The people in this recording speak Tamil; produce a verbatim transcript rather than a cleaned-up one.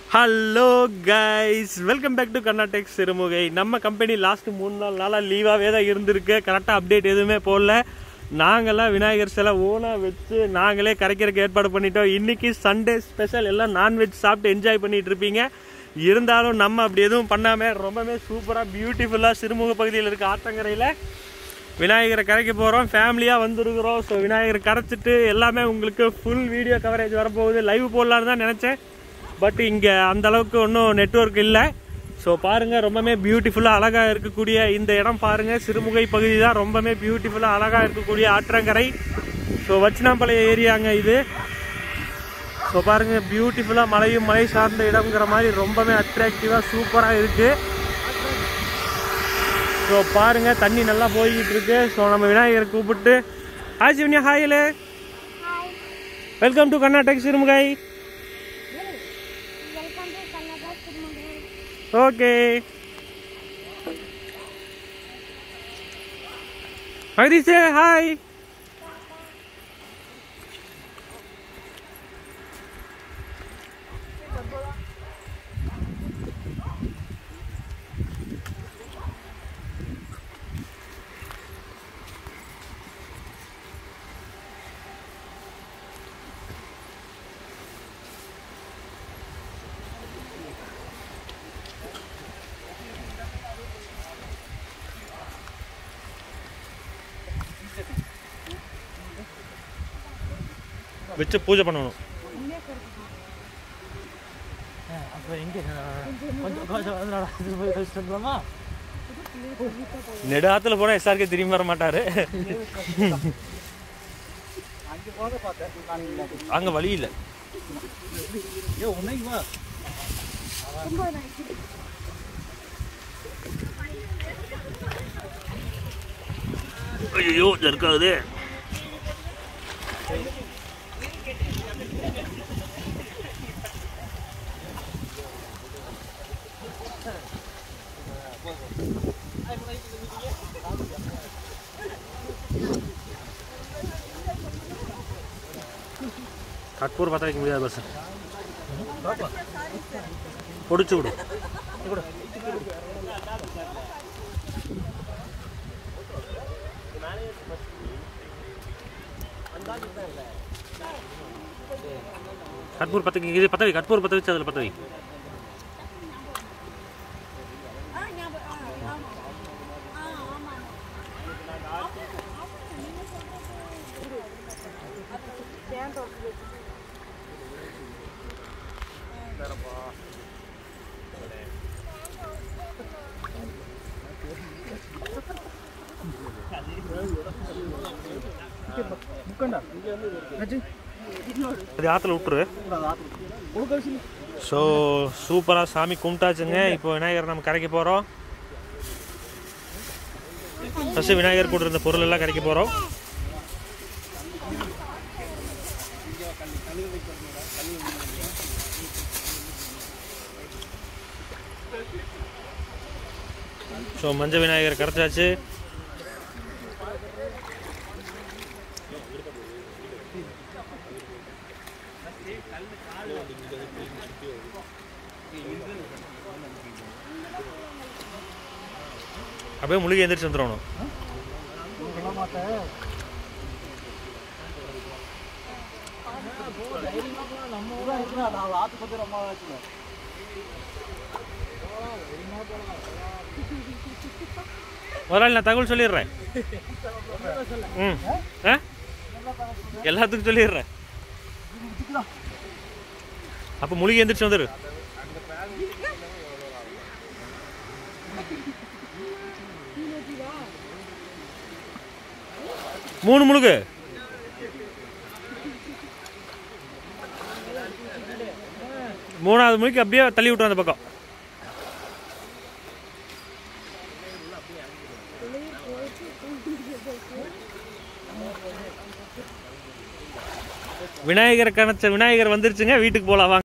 Hello guys, welcome back to Carnatic Sirumugai. நம்ம கம்பெனி லாஸ்ட் மூணு நாள் நாளாக லீவாகவே தான் இருந்திருக்கு. கரெக்டாக அப்டேட் எதுவுமே போடல. நாங்கள்லாம் விநாயகர் சிலை ஓனாக வச்சு நாங்களே கரைக்கிறதுக்கு ஏற்பாடு பண்ணிட்டோம். இன்றைக்கி சண்டே ஸ்பெஷல், எல்லாம் நான்வெஜ் சாப்பிட்டு என்ஜாய் பண்ணிகிட்டு இருப்பீங்க. இருந்தாலும் நம்ம அப்படி எதுவும் பண்ணாமல் ரொம்பவே சூப்பராக பியூட்டிஃபுல்லாக சிறுமுக பகுதியில் இருக்க ஆத்தங்கரையில் விநாயகரை கரைக்க போகிறோம். ஃபேமிலியாக வந்துருக்குறோம். ஸோ விநாயகரை கரைச்சிட்டு எல்லாமே உங்களுக்கு ஃபுல் வீடியோ கவரேஜ் வரப்போகுது. லைவ் போடலான்னு தான் நினச்சேன், பட் இங்கே அந்தளவுக்கு ஒன்றும் நெட்வொர்க் இல்லை. ஸோ பாருங்கள், ரொம்பவே பியூட்டிஃபுல்லாக அழகாக இருக்கக்கூடிய இந்த இடம் பாருங்கள். சிறுமுகை பகுதி தான் ரொம்பவே பியூட்டிஃபுல்லாக அழகாக இருக்கக்கூடிய ஆற்றங்கரை. ஸோ வச்சினாம்பாளையம் ஏரியாங்க இது. ஸோ பாருங்கள், பியூட்டிஃபுல்லாக மலையும் மலை சார்ந்த இடம்ங்கிற மாதிரி ரொம்பவே அட்ராக்டிவாக சூப்பராக இருக்குது. ஸோ பாருங்கள், தண்ணி நல்லா போய்கிட்டு இருக்கு. ஸோ நம்ம விநாயகரை கூப்பிட்டு ஹாய் சிவன்யா, ஹாயில் welcome to Carnatic Sirumugai. Okay, Harish hi. வச்சு பூஜை பண்ணணும். நெடாத்துல போனா எஸ்ஆர்கே திரும்பி வர மாட்டாரு. அங்க வழி இல்லை. ஐயோ ஜர்க்காகுது. கற்பூர் பற்ற வைக்க முடியாது, பஸ் பொடிச்சு விடும். கற்பூர் பற்ற இது பற்ற வை, கற்பூர் பற்ற வச்சு அதில் பற்ற வை. ஆற்றுல விட்டுரு. ஸோ சூப்பராக சாமி கும்பிட்டாச்சுங்க. இப்போ விநாயகர் நம்ம கரைக்க போகிறோம். ஃபஸ்ட்டு விநாயகர் கூட இருந்த பொருள் எல்லாம் கரைக்க போகிறோம். ஸோ மஞ்சள் விநாயகர் கரைச்சாச்சு. அப்படியே முழுகி எந்திரிச்சு வந்துடணும். முதலாளி நான் தகவல் சொல்லிடுறேன். ம் ஆ எல்லாத்துக்கும் சொல்லிடுறேன். அப்போ முழுகி எந்திரிச்சு வந்துடு. மூணு முழுகு. மூணாவது முழுக்கு அப்படியே தள்ளி விட்டுரும் அந்த பக்கம். விநாயகரை கணச்ச விநாயகர் வந்துருச்சுங்க. வீட்டுக்கு போலாம் வாங்க.